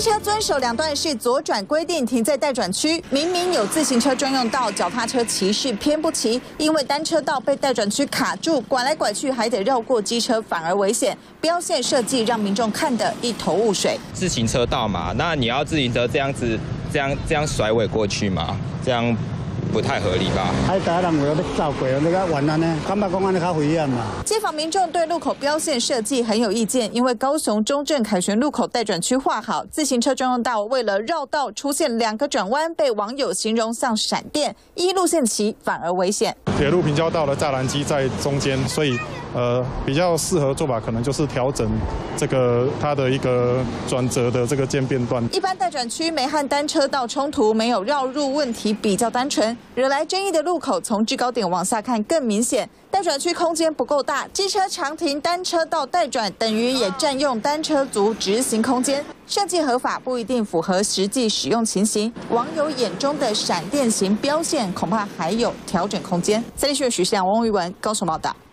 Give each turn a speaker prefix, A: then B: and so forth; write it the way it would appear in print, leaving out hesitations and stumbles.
A: 车遵守两段式左转规定停在待转区，明明有自行车专用道，脚踏车骑士偏不骑，因为单车道被待转区卡住，拐来拐去还得绕过机车，反而危险。标线设计让民众看得一头雾水。
B: 自行车道嘛，那你要自行车这样子，这样甩尾过去嘛，这样不太合理吧？
A: 街坊民众对路口标线设计很有意见，因为高雄中正凯旋路口待转区画好，自行车专用道为了绕道出现2个转弯，被网友形容像闪电，依路线骑反而危险。
C: 铁路平交道的栅栏机在中间，所以比较适合做法可能就是调整这个它的一个转折的这个渐变段。
A: 一般待转区没和单车道冲突，没有绕入问题比较单纯，惹来争议的路口从制高点往下看更明显。待转区空间不够大，机车长停单车道待转，等于也占用单车族直行空间。设计合法不一定符合实际使用情形，网友眼中的闪电型标线恐怕还有调整空间。三立新闻徐世良、王玉文高雄报道。